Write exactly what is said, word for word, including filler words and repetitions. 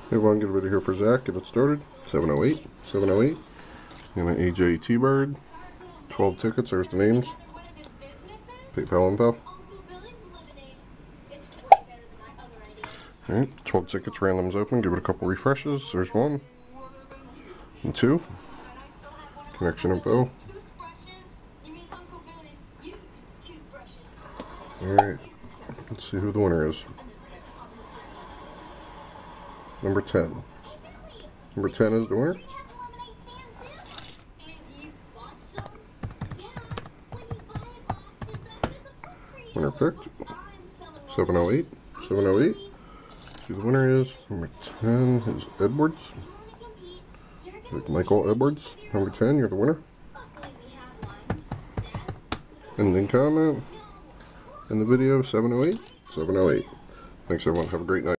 Hey everyone, get a video here for Zach. Get it started. seven oh eight, seven oh eight. And an A J T-Bird. twelve tickets, there's the names. PayPal info. Alright, twelve tickets, randoms open. Give it a couple refreshes. There's one. And two. Connection info. Alright, let's see who the winner is. Number ten. Number ten is the winner. Winner picked. seven oh eight. seven oh eight. See, the winner is number ten is Edwards. Like Michael Edwards. Number ten, you're the winner. And then comment in the video seven oh eight. seven oh eight. Thanks everyone. Have a great night.